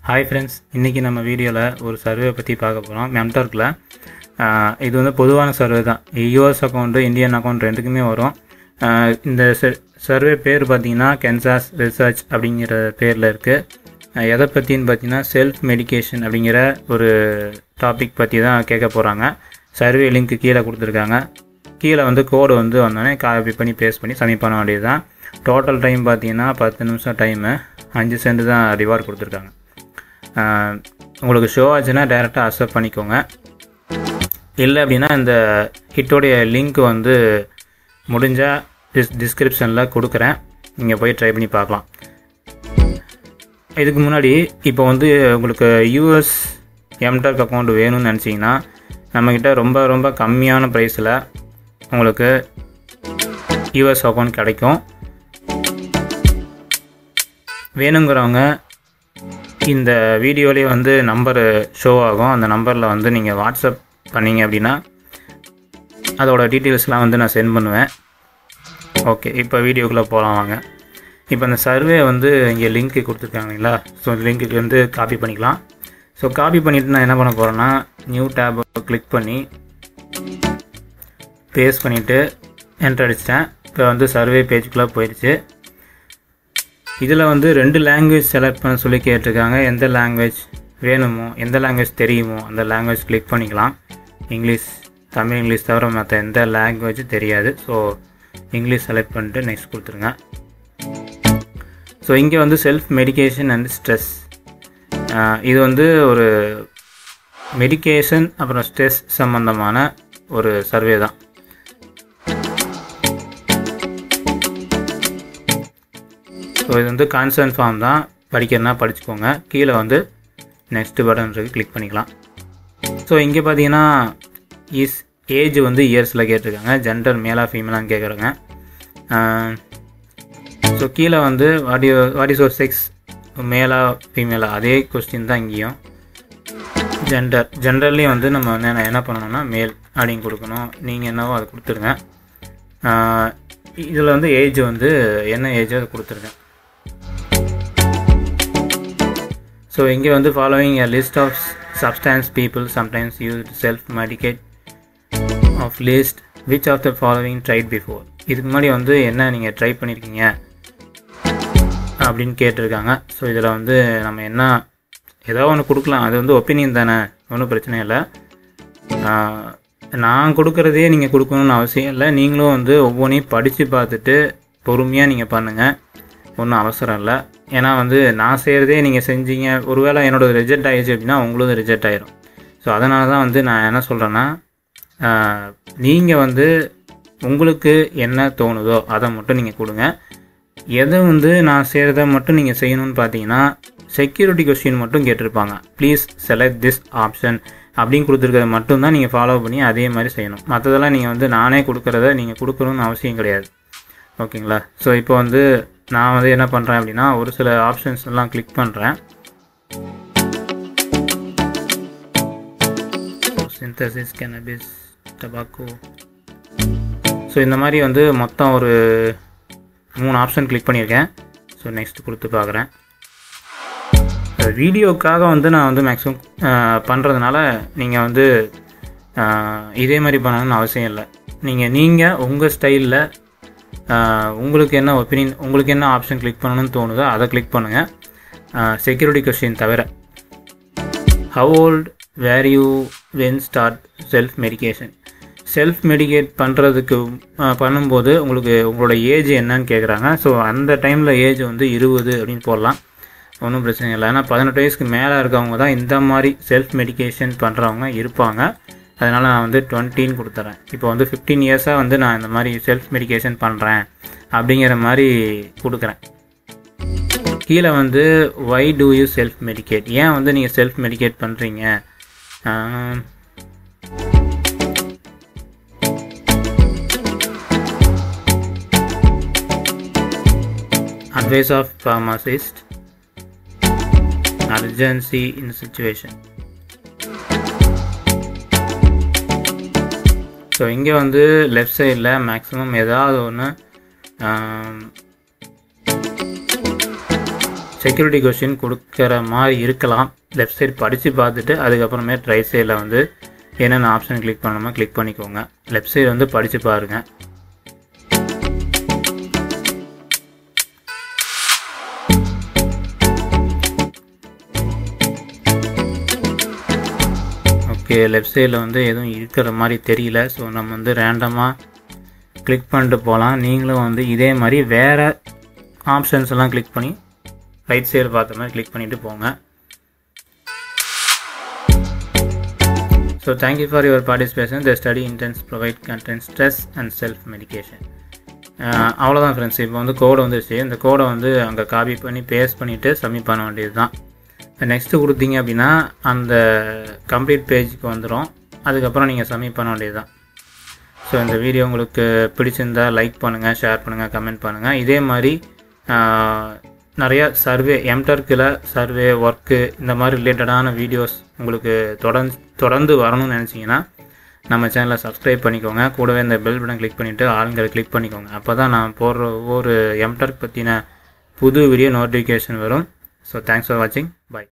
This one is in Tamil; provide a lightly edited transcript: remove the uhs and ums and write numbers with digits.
ஹாய் ஃப்ரெண்ட்ஸ், இன்றைக்கி நம்ம வீடியோவில் ஒரு சர்வே பற்றி பார்க்க போகிறோம். மெம்டார்க்கில் இது வந்து பொதுவான சர்வே தான். யூஎஸ் அக்கௌண்ட்டு, இந்தியன் அக்கௌண்ட் ரெண்டுக்குமே வரும். இந்த சர்வே பேர் பார்த்திங்கன்னா கென்சாஸ் ரிசர்ச் அப்படிங்கிற பேரில் இருக்குது. எதை பற்றின்னு பார்த்தீங்கன்னா செல்ஃப் மெடிக்கேஷன் அப்படிங்கிற ஒரு டாபிக் பற்றி தான் கேட்க போகிறாங்க. சர்வே லிங்க்கு கீழே கொடுத்துருக்காங்க. கீழே வந்து கோடு வந்து வந்தோடனே காப்பி பண்ணி பேஸ்ட் பண்ணி சப்மிட் பண்ண வேண்டியது தான். டோட்டல் டைம் பார்த்தீங்கன்னா 10 நிமிஷம் டைமு, 5 சென்ட் தான் ரிவார்ட் கொடுத்துருக்காங்க. உங்களுக்கு ஷோ ஆச்சுன்னா டைரெக்டாக அக்செப்ட் பண்ணிக்கோங்க. இல்லை அப்படின்னா இந்த ஹிட்டோடைய லிங்க் வந்து முடிஞ்சால் டிஸ்கிரிப்ஷனில் கொடுக்குறேன், நீங்கள் போய் ட்ரை பண்ணி பார்க்கலாம். இதுக்கு முன்னாடி இப்போ வந்து உங்களுக்கு யூஎஸ் எம்டார்க் அக்கௌண்ட் வேணும்னு நினச்சிங்கன்னா நம்மக்கிட்ட ரொம்ப ரொம்ப கம்மியான ப்ரைஸில் உங்களுக்கு யூஎஸ் அக்கௌண்ட் கிடைக்கும். வேணுங்கிறவங்க இந்த வீடியோலேயே வந்து நம்பரு ஷோ ஆகும். அந்த நம்பரில் வந்து நீங்கள் வாட்ஸ்அப் பண்ணிங்க அப்படின்னா அதோட டீட்டெயில்ஸ்லாம் வந்து நான் சென்ட் பண்ணுவேன். ஓகே, இப்போ வீடியோக்குள்ளே போகலாம் வாங்க. இப்போ இந்த சர்வே வந்து இங்கே லிங்க்கு கொடுத்துருக்காங்க இல்லைங்களா? ஸோ லிங்க்குக்கு வந்து காப்பி பண்ணிக்கலாம். ஸோ காப்பி பண்ணிவிட்டு நான் என்ன பண்ண போகிறேன்னா நியூ டேப் கிளிக் பண்ணி பேஸ்ட் பண்ணிவிட்டு என்டர் அடிச்சிட்டேன். இப்போ வந்து சர்வே பேஜுக்குள்ளே போயிடுச்சு. இதில் வந்து 2 லாங்குவேஜ் செலக்ட் பண்ண சொல்லி கேட்டிருக்காங்க. எந்த லாங்குவேஜ் வேணுமோ, எந்த லாங்குவேஜ் தெரியுமோ அந்த லாங்குவேஜ் கிளிக் பண்ணிக்கலாம். இங்கிலீஷ், தமிழ், இங்கிலீஷ் தவிர மற்ற எந்த லாங்குவேஜ் தெரியாது. ஸோ இங்கிலீஷ் செலக்ட் பண்ணிட்டு நெக்ஸ்ட் கொடுத்துருங்க. ஸோ இங்கே வந்து செல்ஃப் மெடிக்கேஷன் அண்ட் ஸ்ட்ரெஸ், இது வந்து ஒரு மெடிக்கேஷன் அப்புறம் ஸ்ட்ரெஸ் சம்மந்தமான ஒரு சர்வே தான். ஸோ இது வந்து கான்சர்ன் ஃபார்ம் தான், படிக்கிறனா படிச்சுக்கோங்க. கீழே வந்து நெக்ஸ்ட் பட்டன் இருக்குது, கிளிக் பண்ணிக்கலாம். ஸோ இங்கே பார்த்தீங்கன்னா ஏஜ் வந்து இயர்ஸில் கேட்டிருக்காங்க. ஜெண்டர் மேலா ஃபீமேலான்னு கேட்குறாங்க. ஸோ கீழே வந்து வாட் இஸ் யுவர் செக்ஸ், மேலா ஃபீமேலா, அதே கொஸ்டின் தான் இங்கேயும். ஜெண்டர்லேயும் வந்து நம்ம என்ன பண்ணணும்னா மேல் அப்படின்னு கொடுக்கணும். நீங்கள் என்னவோ அதை கொடுத்துருங்க. இதில் வந்து ஏஜ் வந்து என்ன ஏஜோ அதை கொடுத்துருங்க. ஸோ இங்கே வந்து following a list of substance people sometimes use self-medicate of list which of the following tried before. இதுக்கு முன்னாடி வந்து என்ன நீங்கள் ட்ரை பண்ணியிருக்கீங்க அப்படின்னு கேட்டிருக்காங்க. ஸோ இதில் வந்து நம்ம என்ன ஏதோ ஒன்று கொடுக்கலாம். அது வந்து ஒப்பீனியன் தானே, ஒன்றும் பிரச்சனை இல்லை. நான் கொடுக்குறதே நீங்கள் கொடுக்கணுன்னு அவசியம் இல்லை. நீங்களும் வந்து ஒவ்வொன்றையும் படித்து பார்த்துட்டு பொறுமையாக நீங்கள் பண்ணுங்கள், ஒன்றும் அவசரம் இல்லை. ஏன்னா வந்து நான் செய்கிறதே நீங்கள் செஞ்சீங்க, ஒருவேளை என்னோடய ரிஜெக்ட் ஆகிடுச்சு அப்படின்னா உங்களோட ரிஜெக்ட் ஆகிடும். ஸோ அதனால தான் வந்து நான் என்ன சொல்கிறேன்னா, நீங்கள் வந்து உங்களுக்கு என்ன தோணுதோ அதை மட்டும் நீங்கள் கொடுங்க. எதை வந்து நான் செய்கிறத மட்டும் நீங்கள் செய்யணும்னு பார்த்தீங்கன்னா செக்யூரிட்டி கொஸ்டின் மட்டும் கேட்டிருப்பாங்க. ப்ளீஸ் செலக்ட் திஸ் ஆப்ஷன் அப்படின்னு கொடுத்துருக்கிறத மட்டும்தான் நீங்கள் ஃபாலோ பண்ணி அதே மாதிரி செய்யணும். மற்றதெல்லாம் நீங்கள் வந்து நானே கொடுக்குறத நீங்கள் கொடுக்கணும்னு அவசியம் கிடையாது. ஓகேங்களா? ஸோ இப்போ வந்து நான் வந்து என்ன பண்ணுறேன் அப்படின்னா ஒரு சில ஆப்ஷன்ஸ் எல்லாம் கிளிக் பண்ணுறேன். Synthesis, cannabis, டபாக்கோ. ஸோ இந்த மாதிரி வந்து மொத்தம் ஒரு 3 ஆப்ஷன் கிளிக் பண்ணியிருக்கேன். ஸோ நெக்ஸ்ட் கொடுத்து பார்க்குறேன். வீடியோக்காக வந்து நான் வந்து மேக்ஸிமம் பண்ணுறதுனால நீங்கள் வந்து இதே மாதிரி பண்ணணும்னு அவசியம் இல்லை. நீங்கள் உங்கள் ஸ்டைலில் உங்களுக்கு என்ன ஒப்பீனியன், உங்களுக்கு என்ன ஆப்ஷன் கிளிக் பண்ணணும்னு தோணுதோ அதை கிளிக் பண்ணுங்கள். செக்யூரிட்டி கொஸ்டின் தவிர. How old were you when start self medication. Self medicate பண்ணும்போது உங்களோட ஏஜ் என்னன்னு கேட்குறாங்க. ஸோ அந்த டைமில் ஏஜ் வந்து 20 அப்படின்னு போடலாம், ஒன்றும் பிரச்சனை இல்லை. ஏன்னா 18 வயசுக்கு மேலே இருக்கவங்க தான் இந்த மாதிரி செல்ஃப் மெடிக்கேஷன் பண்ணுறவங்க இருப்பாங்க. அதனால் நான் வந்து 20ன்னு கொடுத்துறேன். இப்போ வந்து 15 இயர்ஸாக வந்து நான் இந்த மாதிரி செல்ஃப் மெடிக்கேஷன் பண்ணுறேன் அப்படிங்கிற மாதிரி கொடுக்குறேன். கீழே வந்து why do you self medicate, ஏன் வந்து நீங்கள் செல்ஃப் மெடிக்கேட் பண்ணுறீங்க. Advice of pharmacist, urgency in situation. So இங்கே வந்து லெஃப்ட் சைடில் மேக்ஸிமம் ஏதாவது ஒன்று செக்யூரிட்டி கொஸ்டின் கொடுக்குற மாதிரி இருக்கலாம். லெஃப்ட் சைடு படித்து பார்த்துட்டு அதுக்கப்புறமே ரைட் சைடில் வந்து என்னென்ன ஆப்ஷன் கிளிக் பண்ணணுமோ கிளிக் பண்ணிக்கோங்க. லெஃப்ட் சைடு வந்து படித்து பாருங்கள். ஓகே, லெஃப்ட் சைடில் வந்து எதுவும் இருக்கிற மாதிரி தெரியல. ஸோ நம்ம வந்து ரேண்டமாக கிளிக் பண்ணிட்டு போகலாம். நீங்களும் வந்து இதே மாதிரி வேறு ஆப்ஷன்ஸ் எல்லாம் கிளிக் பண்ணி ரைட் சைடு பார்த்த மாதிரி கிளிக் பண்ணிவிட்டு போங்க. So thank you for your participation. The study intends provide content stress and self medication. அவ்வளோதான் ஃப்ரெண்ட்ஸ். இப்போ வந்து கோடை வந்துருச்சு. இந்த கோடை வந்து அங்கே காப்பி பண்ணி பேஸ்ட் பண்ணிவிட்டு சப்மிட் பண்ண வேண்டியது தான். நெக்ஸ்ட்டு கொடுத்தீங்க அப்படின்னா அந்த கம்ப்ளீட் பேஜுக்கு வந்துடும். அதுக்கப்புறம் நீங்கள் சப்மிட் பண்ண வேண்டியது தான். ஸோ இந்த வீடியோ உங்களுக்கு பிடிச்சிருந்தால் லைக் பண்ணுங்கள், ஷேர் பண்ணுங்கள், கமெண்ட் பண்ணுங்கள். இதே மாதிரி நிறையா சர்வே எம்டெக்கில் சர்வே ஒர்க்கு இந்த மாதிரி ரிலேட்டடான வீடியோஸ் உங்களுக்கு தொடர்ந்து வரணும்னு நினச்சிங்கன்னா நம்ம சேனலை சப்ஸ்கிரைப் பண்ணிக்கோங்க. கூடவே இந்த பெல் பட்டன் கிளிக் பண்ணிவிட்டு ஆளுங்களை கிளிக் பண்ணிக்கோங்க. அப்போ தான் நான் போடுற ஒவ்வொரு எம்டெக் பற்றின புது வீடியோ நோட்டிஃபிகேஷன் வரும். ஸோ தேங்க்ஸ் ஃபார் வாட்சிங்.